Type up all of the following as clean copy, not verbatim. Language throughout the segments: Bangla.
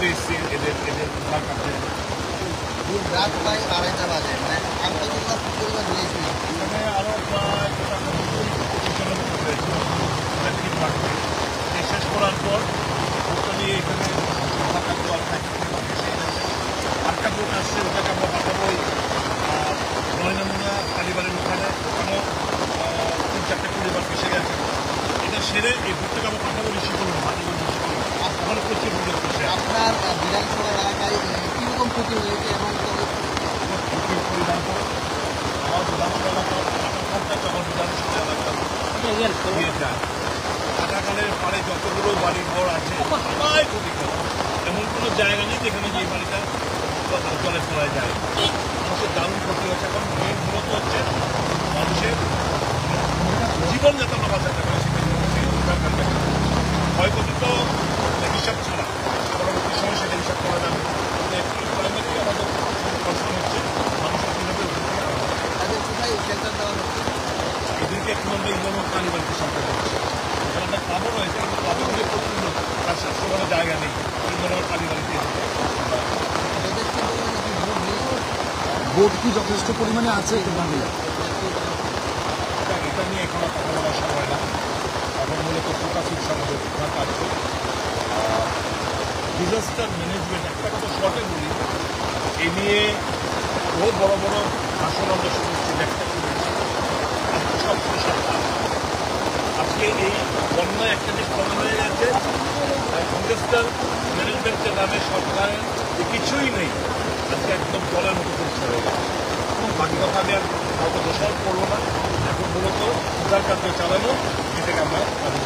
করতে এসেছি এদের উদ্ধার কাছে। রাত প্রায় 2:30টা বাজে, মানে আন্তর্জাতিক পরিবার দিয়েছি। এখানে আরও প্রায় 25 মতো হয়েছে ঠিক থাকবে। শেষ করার পর টোটালি এখানে আটটা বোট আসছে, ওটাকে আমরা পাঠাবো নয়নামুনা কালীবাড়ির ওখানেও 3-4টে পরিবার ফেসে গেছে। এটা সেরে এই ভোটটাকে আমরা পাঠাবো ঋষিকুল ওখানে প্রচুর ভোট ফেসে। আপনার বিধানসভা এলাকায় কীরকম ক্ষতি হয়েছে এবং ক্ষতির পরিমাণ তো আমার বিধানসভা এলাকা আমার বিধানসভা এলাকা দিয়ে যায়। কাটাখালের পাড়ে যতগুলো বাড়ি ঘর আছে সবাই ক্ষতিগ্রস্ত। এমন কোনো জায়গা নেই যেখানে যে বাড়িটা জলে ফেলা যায়। মানুষের দারুণ ক্ষতি হচ্ছে। এখন মেন মূলত হচ্ছে মানুষের জীবনযাত্রা বাঁচাতে পারে সেটা ক্ষয়ক্ষতি তো হিসাব ছাড়া পরবর্তী সময় সেটা হিসাব করা যাবে। প্রাইমারি আমাদের কনসার্ন হচ্ছে মানুষের কীভাবে কোথায় সেন্টার দেওয়া হচ্ছে। এদেরকে এখন আমরা ইমাম কালীবাড়িতে সেন্টার করছি। এখানে একটা ক্লাবও রয়েছে, কিন্তু ক্লাবের মধ্যে প্রচুর লোক, তার স্বাস্থ্যবানের জায়গা নেই। ইমাম কালীবাড়িতে ভোট কি যথেষ্ট পরিমাণে আছে? এটা নিয়ে এখন কথা বলার সময় না। এখন মূলত ফোকাসিং আমাদের কাজ করে ডিজাস্টার ম্যানেজমেন্ট। একটা কথা শর্টে বলি, এ নিয়ে বহু বড় বড় ভাষণ আমরা শুনেছি, ব্যাখ্যা শুনেছি। সব আজকে এই বন্যায় একটা জিনিস প্রমাণ হয়ে গেছে, ডিজাস্টার ম্যানেজমেন্টের নামে সরকারের কিছুই নেই। আজকে একদম জলের মতো পরিষ্কার হয়ে গেছে। বাকি কথা আমি আর কাউকে দোষারোপ করবো না। এখন মূলত উদ্ধার কার্য চালানো, এটাকে আমরা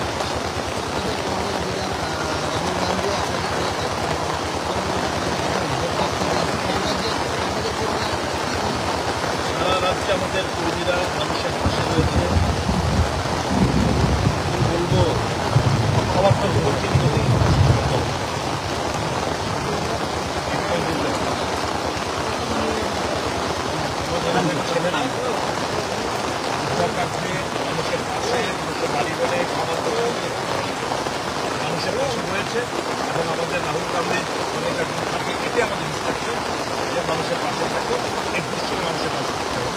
সারা রাজ্যে আমাদের কর্মীরা মানুষের পাশে রয়েছে। বলবো সবার তো করছি ছেলেরা উদ্ধার কার্যে মানুষের পাশে, মানুষের বাড়ি বলে খাবার মানুষের পাশে রয়েছে। এবং আমাদের রাহুল গান্ধী অনেক একজন থাকে, এতে আমাদের ইনস্ট্রাকশন যে মানুষের পাশে থাকো, নির্দিষ্ট মানুষের পাশে থাকতে হবে।